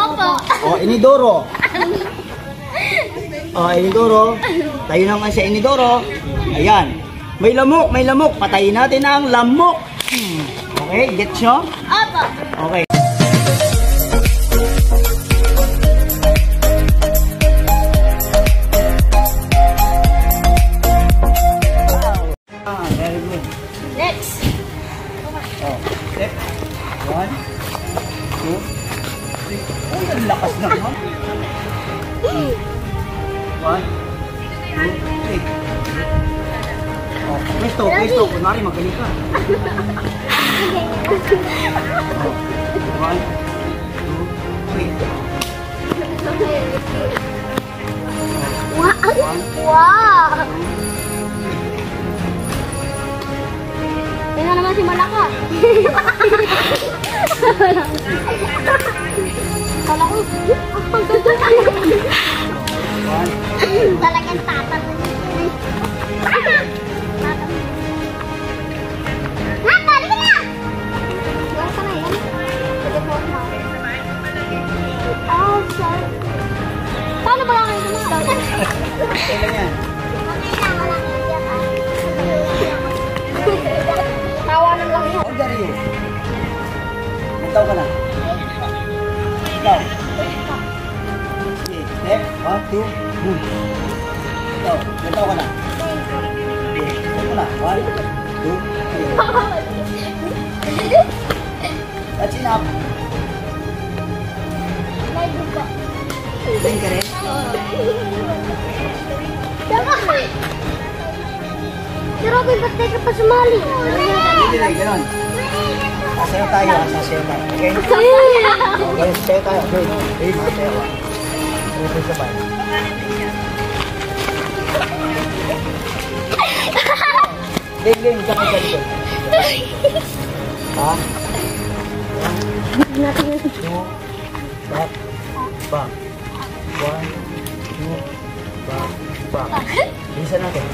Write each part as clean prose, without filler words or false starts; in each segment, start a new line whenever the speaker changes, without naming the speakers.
Opo.
O, inidoro. O, inidoro. Tayo naman sa inidoro. Ayan. May lamok, may lamok. Patayin natin ang lamok. Okay, gets nyo?
Opo.
Okay. Very good.
Next.
Oh, step. 1, 2, 3. Oh, ang lakas naman. 1, 2, 3. Oh, pwesto. Kunwari, magaling ka. 1, 2, 3.
Wow! Yan na naman si Malaka. Kala ko, talagang tatat. Balik ka na! Buwan ka na yan. Oh, sorry. Paano ba lang kayo naman?
Kailan yan?
Tawanan lang yan.
How old are you? Ikaw ka na? Ikaw? Okay, step, 1, 2, move. Ikaw, ikaw ka na? Okay, ikaw ka na? 1, 2, 3. That's enough.
May dugo.
Tingin ka rin?
Si Robin, ba't di ka pa sumali?
Hindi rin, gano'n. Sasayaw tayo, sasayaw tayo. Okay? Okay, sasayaw tayo. Okay, okay, sasayaw. Okay, sabay. Game, saan ka dito? Ha? 1, 2, back, back. 1, 2, back, back. Bilisan natin.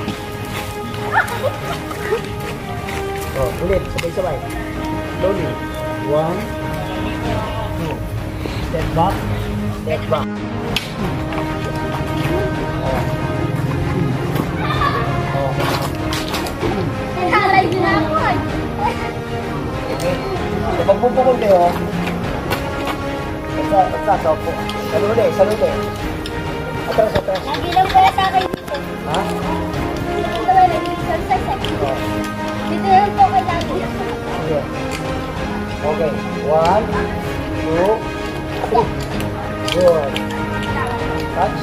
Oh, ulit, sabay-sabay. Slowly. 1, 2. Step back, step back.
Nalay din ako.
Okay. So, pagpupukol kayo, sa upo. Salute. Atras.
Lagi lang pala sa akin dito.
Ha?
Dito ba nag-exercise eh?
Oh.
Dito lang po kay Daddy.
Okay. Okay. 1, 2, 3. Good. Touch.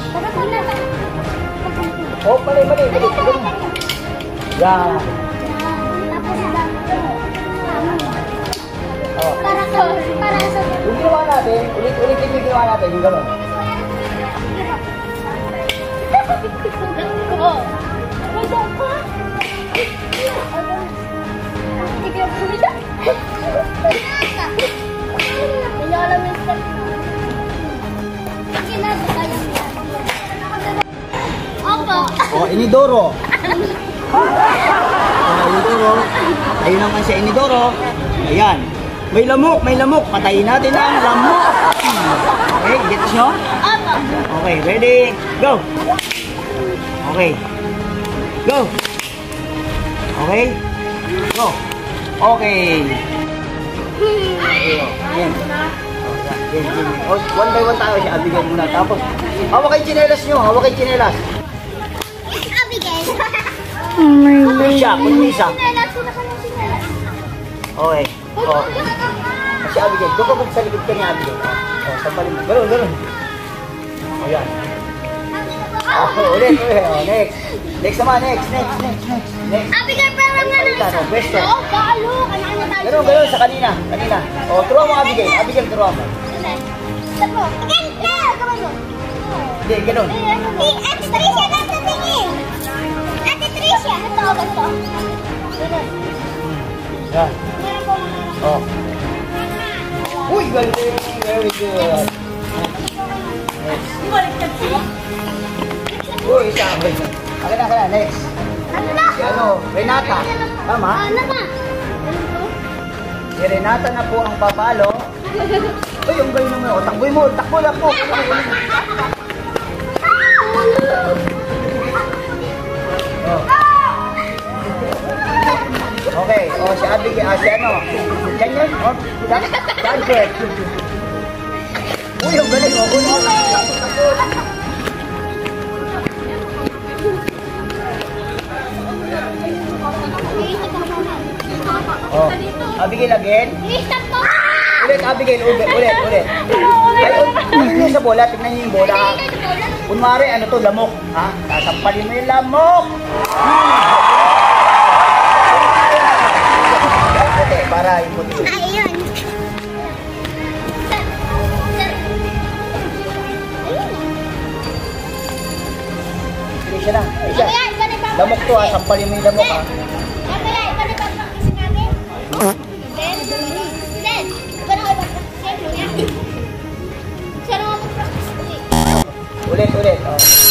Oh, mali. Yan.
Tapos dito.
Oh.
Para sa...
Yung ginawa natin, ulit-ulitin yung ginawa natin, yung gano'n.
May dapa. Ikaw pumita. Hindi alam yung step. Sige na, kaya mo. Opo.
Oh, inidoro. Inidoro. Ayun naman siya, inidoro. Ayan. May lamok. Patayin natin ang lamok. Okay, gets nyo?
Opo.
Okay, ready? Go! Okay. Go! Okay? Go! Okay. Ayan. One by one tayo siya. Abigyan muna. Tapos, hawak kayo tsinelas nyo.
Abigail.
Siya, kunmisa. Okay. Oh. Si Abigail. Doon ka sa likod ka ni Abigail. Oh, sampalin mo. Ganun. O yan. Ulit. Oh, next. Next naman. Next.
Abigail, parang nga
Palitan, pwesto.
Oo, balo. Kailangan tayo.
Ganun, sa kanina. O, turuan mo Abigail. Abigail, turuan mo.
Stop mo. Again, gawin mo.
Hindi, ganun.
Ate Tricia, nasa tingin. Ate Tricia. Ito. Ganun.
Yan.
Meron po.
Oh. Uy, galing. Very good. Next. Uy, isa. Okay na. Next.
Ano na?
Si Renata. Tama?
Ano na?
Si Renata na po ang papalo. Ay, ang galing naman. O, takboy mo. Takbo. Okay, si Abigail, si ano? Diyan yun? Diyan, Kurt. Uy, ang galing. Abigail again.
Stop mo!
Ulit, Abigail. Ulit. Ay, tingnan niyo sa bola. Tingnan niyo yung bola. Kunwari, ano to, lamok. Ha? Sasampalin mo yung lamok. Okay, para yung puti.
Ayun.
Siya na. Lamok to ha. Sampalin mo yung lamok ha. Ulit.